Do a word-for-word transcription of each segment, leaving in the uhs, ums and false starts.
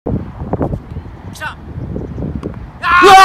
来た。 うわ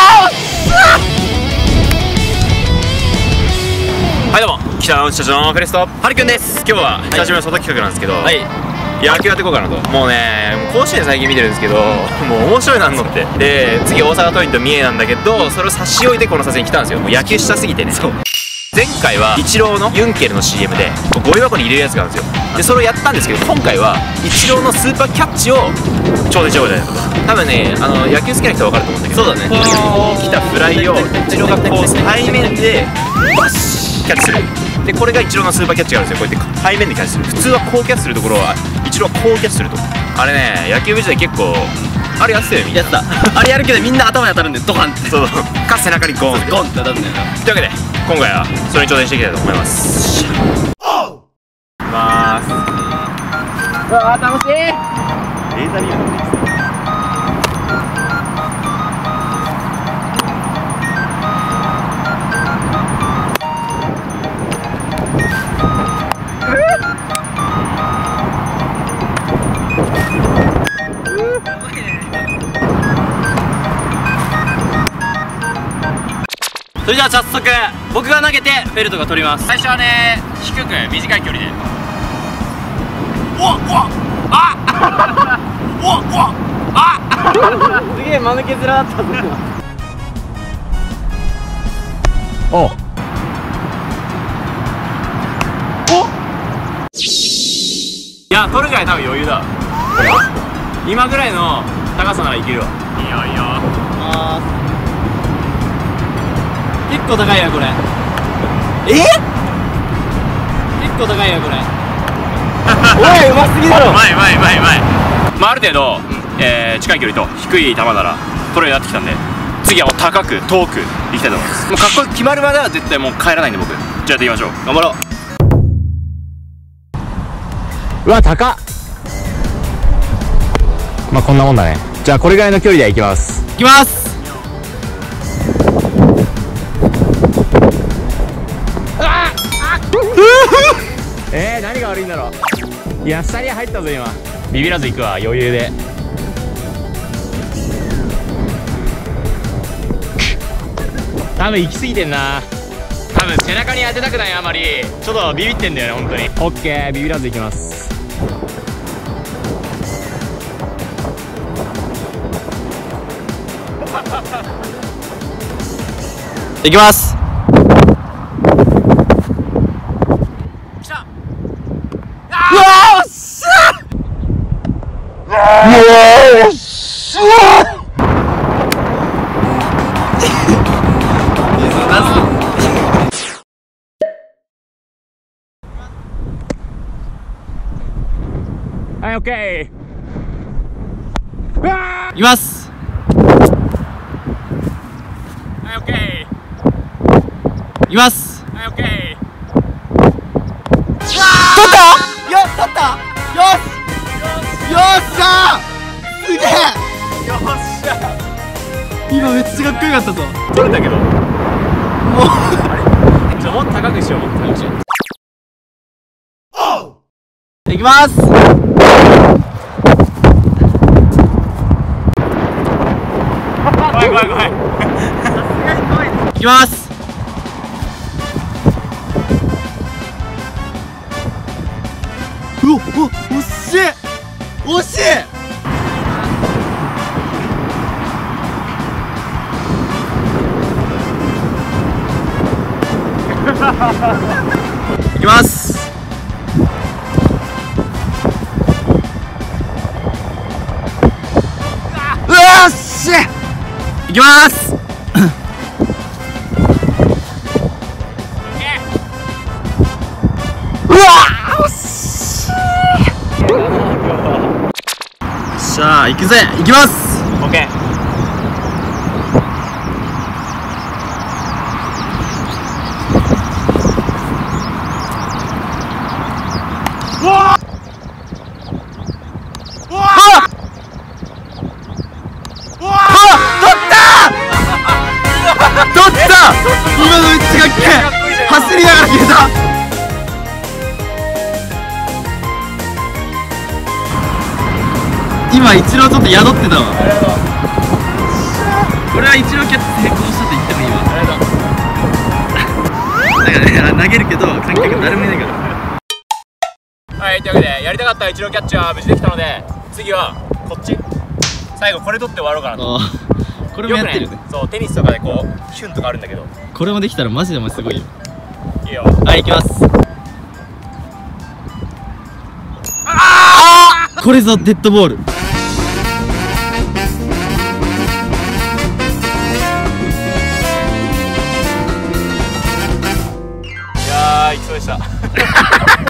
はいどうも、北の内社長のクリストはるくんです。今日は久しぶりの外企画なんですけど、はい、野球やっていこうかなと。もうね、甲子園最近見てるんですけど、もう面白いなのって。で、次大阪桐蔭と三重なんだけど、それを差し置いてこの撮影に来たんですよ。もう野球したすぎてね。そう、前回はイチローのユンケルの シーエム でゴミ箱に入れるやつがあるんですよ。でそれをやったんですけど、今回はイチローのスーパーキャッチを挑戦しようじゃないかと。多分ね、あの野球好きな人は分かると思うんだけど、そうだね、こう来たフライをイチローがこう背面でバシッキャッチする。でこれがイチローのスーパーキャッチがあるんですよ。こうやって背面でキャッチする。普通はこうキャッチするところはイチローはこうキャッチすると。あれね、野球部時代結構あれやってたよ。みんなやってた。あれやるけどみんな頭に当たるんでドカンって。そうか背中にゴンってゴンって当たるんだよな。というわけで今回はそれに挑戦していきたいと思います。いきまーす。うわー楽しい。レーザービームのです。それじゃあ早速僕が投げてフェルトが取ります。最初はね、低く短い距離で。おっおっあっおっおっあっすげえ間抜け面だったぞ。おおいや、取るぐらい多分余裕だ。今ぐらいの高さならいけるわ。いいよいいよ。あー結構高いやこれ。え結構高いやこれ。おい、うますぎだろ。うまいうまいうまいうまい。まあある程度、うん、えー、近い距離と低い球なら取れるようになってきたんで、次はもう高く遠くいきたいと思います。もうかっこよく決まるまでは絶対もう帰らないんで僕。じゃあやっていきましょう。頑張ろう。うわ高っ。まあこんなもんだね。じゃあこれぐらいの距離でいきます。いきます。えー、何が悪いんだろう。いや、下に入ったぞ今。ビビらず行くわ、余裕で。多分行き過ぎてんな。多分背中に当てたくないあまりちょっとビビってんだよね本当に。オッケー、ビビらず行きます。行きます。うわーっしゃー。うわーっしゃー。はい、オッケー。うわーいきます。はい、オッケー。いきます。はい、オッケー。取った。よっ、取った。よしよっしゃー。すげえ。よっしゃ。今めっちゃかっこよかったぞ。取るんだけどもうあれじゃあもっと高くしよう。もっと高くしよう。いきます。怖い怖い怖い。いきます。うおっ、お、惜しい惜しい。いきます。うわっしゃ。いきます。うわっしゃ。さあ行くぜ。行きます。オッケー。うわうわうわ取った取った今のめっちゃかっけえ。走りながら消えた。い今一郎ちょっと宿ってたわ。俺は一郎キャッチ成功したと言ってもいいわ。だからね、投げるけど観客誰もいないから。 はい、というわけでやりたかった一郎キャッチは無事できたので、次はこっち最後これ取って終わろうかなと。 これもやってるね。 そうテニスとかでこうヒュンとかあるんだけど、 これもできたらマジでもすごいよ。 いいよ。 はい、行きます。ああ、これぞデッドボール。 いやー、いきそうでした